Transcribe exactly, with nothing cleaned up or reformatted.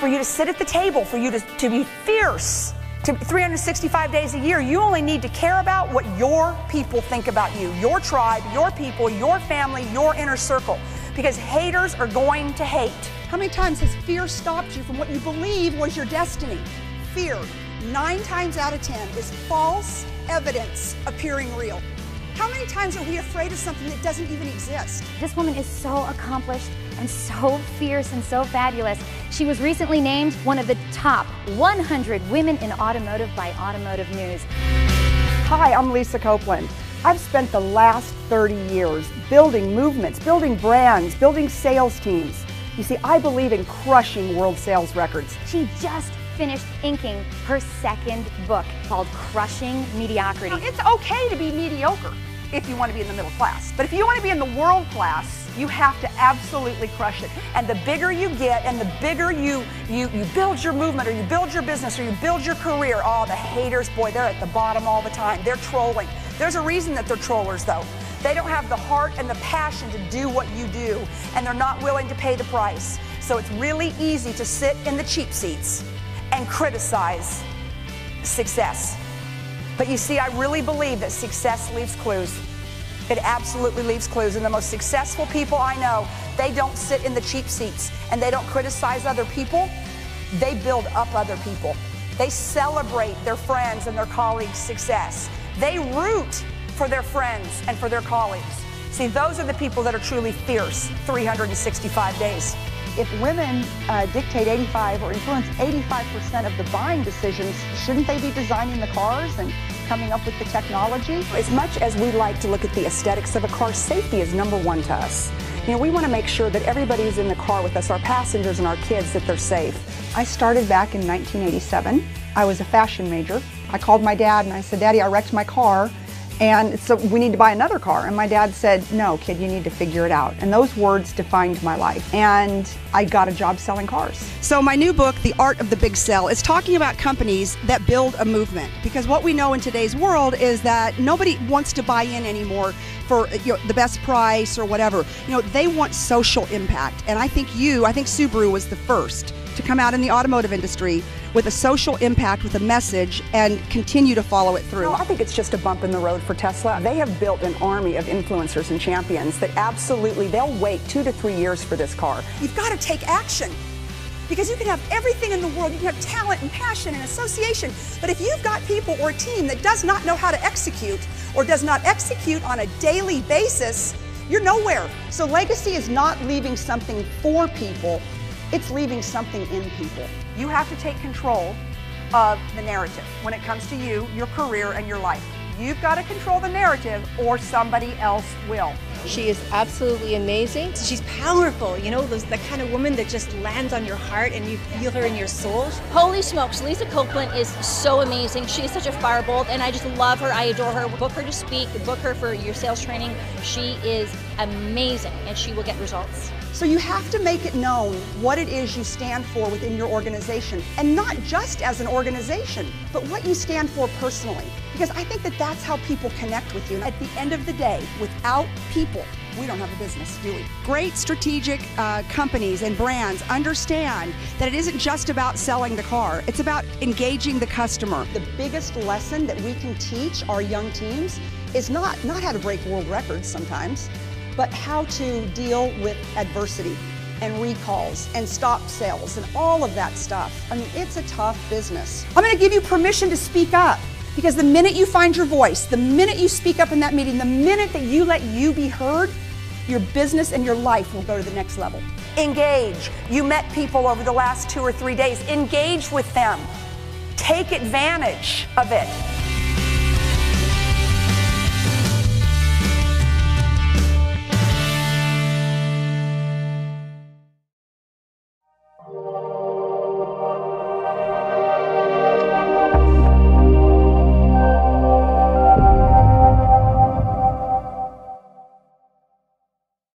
for you to sit at the table, for you to, to be fierce, to three hundred sixty-five days a year. You only need to care about what your people think about you, your tribe, your people, your family, your inner circle, because haters are going to hate. How many times has fear stopped you from what you believe was your destiny? Fear, nine times out of ten, is false evidence appearing real. How many times are we afraid of something that doesn't even exist? This woman is so accomplished and so fierce and so fabulous. She was recently named one of the top one hundred women in automotive by Automotive News. Hi, I'm Lisa Copeland. I've spent the last thirty years building movements, building brands, building sales teams. You see, I believe in crushing world sales records. She just finished inking her second book called Crushing Mediocrity. Now, it's okay to be mediocre if you want to be in the middle class, but if you want to be in the world class, you have to absolutely crush it. And the bigger you get, and the bigger you, you, you build your movement, or you build your business, or you build your career, oh, the haters, boy, they're at the bottom all the time. They're trolling. There's a reason that they're trollers, though. They don't have the heart and the passion to do what you do, and they're not willing to pay the price. So it's really easy to sit in the cheap seats and criticize success. But you see, I really believe that success leaves clues. It absolutely leaves clues. And the most successful people I know, they don't sit in the cheap seats and they don't criticize other people. They build up other people. They celebrate their friends and their colleagues' success. They root for their friends and for their colleagues. See, those are the people that are truly fierce three hundred sixty-five days. If women uh, dictate eighty-five or influence eighty-five percent of the buying decisions, shouldn't they be designing the cars and coming up with the technology? As much as we like to look at the aesthetics of a car, safety is number one to us. You know, we want to make sure that everybody who's in the car with us, our passengers and our kids, that they're safe. I started back in nineteen eighty-seven. I was a fashion major. I called my dad and I said, Daddy, I wrecked my car, and so we need to buy another car. And my dad said, no, kid, you need to figure it out. And those words defined my life. And I got a job selling cars. So my new book, The Art of the Big Sell, is talking about companies that build a movement. Because what we know in today's world is that nobody wants to buy in anymore for you know, the best price or whatever. You know, they want social impact. And I think you, I think Subaru was the first to come out in the automotive industry with a social impact, with a message, and continue to follow it through. No, I think it's just a bump in the road for Tesla. They have built an army of influencers and champions that absolutely, they'll wait two to three years for this car. You've got to take action. Because you can have everything in the world, you can have talent and passion and association, but if you've got people or a team that does not know how to execute, or does not execute on a daily basis, you're nowhere. So legacy is not leaving something for people, it's leaving something in people. You have to take control of the narrative when it comes to you, your career, and your life. You've got to control the narrative or somebody else will. She is absolutely amazing. She's powerful, you know, those, the kind of woman that just lands on your heart and you feel her in your soul. Holy smokes, Lisa Copeland is so amazing. She is such a firebolt and I just love her. I adore her. Book her to speak, book her for your sales training. She is amazing and she will get results. So you have to make it known what it is you stand for within your organization, and not just as an organization, but what you stand for personally. Because I think that that's how people connect with you. At the end of the day, without people, we don't have a business, do we? Great strategic uh, companies and brands understand that it isn't just about selling the car, it's about engaging the customer. The biggest lesson that we can teach our young teams is not, not how to break world records sometimes, but how to deal with adversity and recalls and stop sales and all of that stuff. I mean, it's a tough business. I'm gonna give you permission to speak up, because the minute you find your voice, the minute you speak up in that meeting, the minute that you let you be heard, your business and your life will go to the next level. Engage. You met people over the last two or three days. Engage with them. Take advantage of it.